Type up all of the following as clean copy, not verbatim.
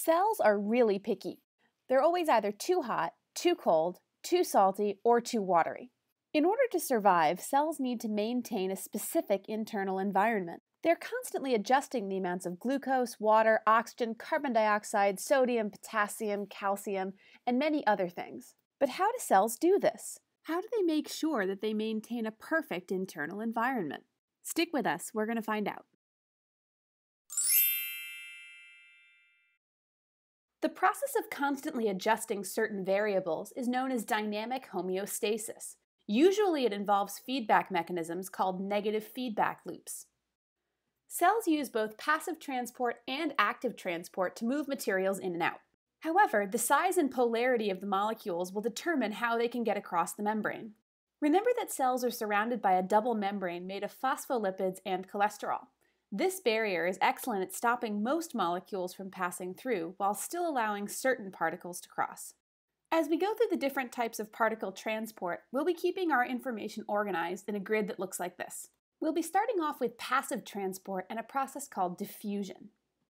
Cells are really picky. They're always either too hot, too cold, too salty, or too watery. In order to survive, cells need to maintain a specific internal environment. They're constantly adjusting the amounts of glucose, water, oxygen, carbon dioxide, sodium, potassium, calcium, and many other things. But how do cells do this? How do they make sure that they maintain a perfect internal environment? Stick with us, we're going to find out. The process of constantly adjusting certain variables is known as dynamic homeostasis. Usually it involves feedback mechanisms called negative feedback loops. Cells use both passive transport and active transport to move materials in and out. However, the size and polarity of the molecules will determine how they can get across the membrane. Remember that cells are surrounded by a double membrane made of phospholipids and cholesterol. This barrier is excellent at stopping most molecules from passing through while still allowing certain particles to cross. As we go through the different types of particle transport, we'll be keeping our information organized in a grid that looks like this. We'll be starting off with passive transport and a process called diffusion.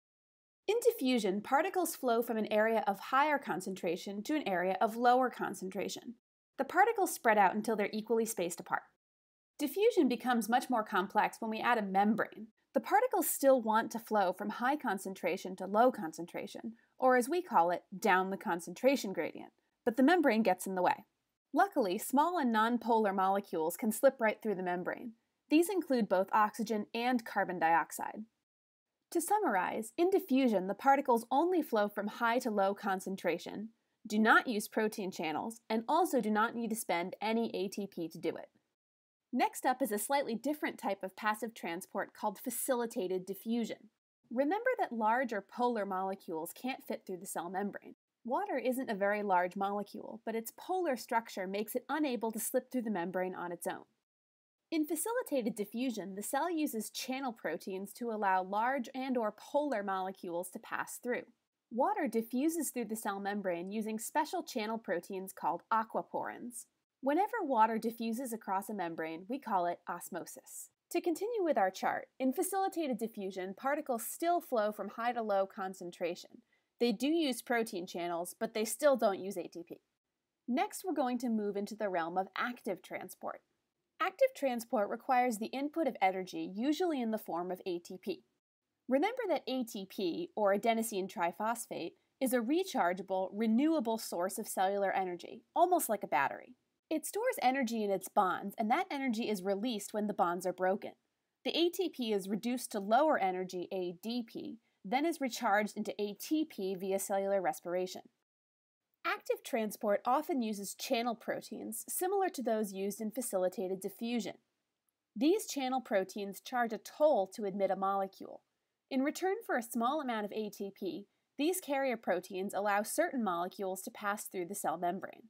In diffusion, particles flow from an area of higher concentration to an area of lower concentration. The particles spread out until they're equally spaced apart. Diffusion becomes much more complex when we add a membrane. The particles still want to flow from high concentration to low concentration, or as we call it, down the concentration gradient, but the membrane gets in the way. Luckily, small and nonpolar molecules can slip right through the membrane. These include both oxygen and carbon dioxide. To summarize, in diffusion, the particles only flow from high to low concentration, do not use protein channels, and also do not need to spend any ATP to do it. Next up is a slightly different type of passive transport called facilitated diffusion. Remember that large or polar molecules can't fit through the cell membrane. Water isn't a very large molecule, but its polar structure makes it unable to slip through the membrane on its own. In facilitated diffusion, the cell uses channel proteins to allow large and/or polar molecules to pass through. Water diffuses through the cell membrane using special channel proteins called aquaporins. Whenever water diffuses across a membrane, we call it osmosis. To continue with our chart, in facilitated diffusion, particles still flow from high to low concentration. They do use protein channels, but they still don't use ATP. Next, we're going to move into the realm of active transport. Active transport requires the input of energy, usually in the form of ATP. Remember that ATP, or adenosine triphosphate, is a rechargeable, renewable source of cellular energy, almost like a battery. It stores energy in its bonds, and that energy is released when the bonds are broken. The ATP is reduced to lower energy ADP, then is recharged into ATP via cellular respiration. Active transport often uses channel proteins, similar to those used in facilitated diffusion. These channel proteins charge a toll to admit a molecule. In return for a small amount of ATP, these carrier proteins allow certain molecules to pass through the cell membrane.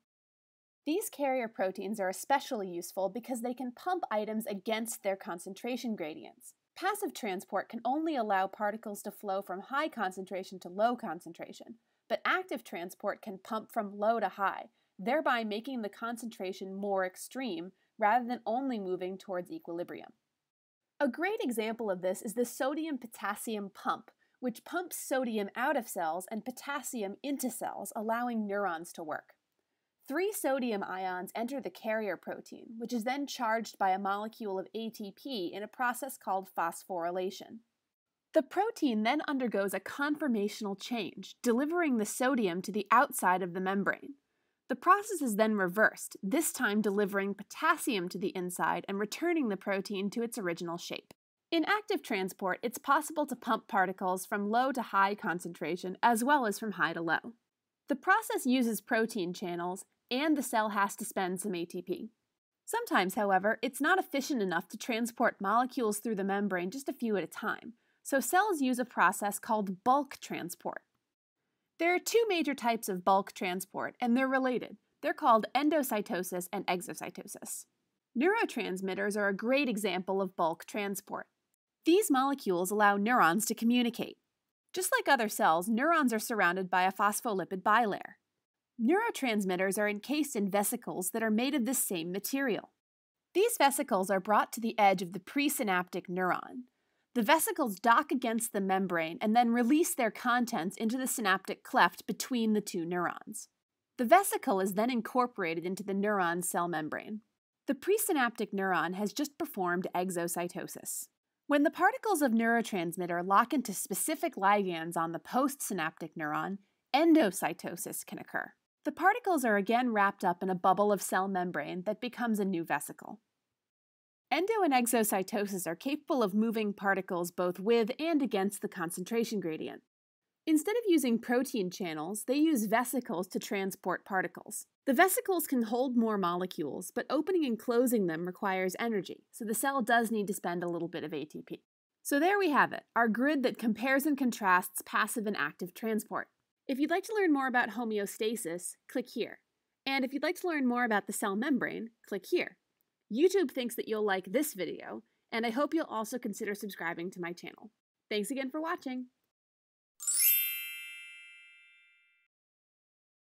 These carrier proteins are especially useful because they can pump items against their concentration gradients. Passive transport can only allow particles to flow from high concentration to low concentration, but active transport can pump from low to high, thereby making the concentration more extreme rather than only moving towards equilibrium. A great example of this is the sodium-potassium pump, which pumps sodium out of cells and potassium into cells, allowing neurons to work. 3 sodium ions enter the carrier protein, which is then charged by a molecule of ATP in a process called phosphorylation. The protein then undergoes a conformational change, delivering the sodium to the outside of the membrane. The process is then reversed, this time delivering potassium to the inside and returning the protein to its original shape. In active transport, it's possible to pump particles from low to high concentration as well as from high to low. The process uses protein channels, and the cell has to spend some ATP. Sometimes, however, it's not efficient enough to transport molecules through the membrane just a few at a time, so cells use a process called bulk transport. There are 2 major types of bulk transport, and they're related. They're called endocytosis and exocytosis. Neurotransmitters are a great example of bulk transport. These molecules allow neurons to communicate. Just like other cells, neurons are surrounded by a phospholipid bilayer. Neurotransmitters are encased in vesicles that are made of this same material. These vesicles are brought to the edge of the presynaptic neuron. The vesicles dock against the membrane and then release their contents into the synaptic cleft between the two neurons. The vesicle is then incorporated into the neuron's cell membrane. The presynaptic neuron has just performed exocytosis. When the particles of neurotransmitter lock into specific ligands on the postsynaptic neuron, endocytosis can occur. The particles are again wrapped up in a bubble of cell membrane that becomes a new vesicle. Endo and exocytosis are capable of moving particles both with and against the concentration gradient. Instead of using protein channels, they use vesicles to transport particles. The vesicles can hold more molecules, but opening and closing them requires energy, so the cell does need to spend a little bit of ATP. So there we have it, our grid that compares and contrasts passive and active transport. If you'd like to learn more about homeostasis, click here. And if you'd like to learn more about the cell membrane, click here. YouTube thinks that you'll like this video, and I hope you'll also consider subscribing to my channel. Thanks again for watching!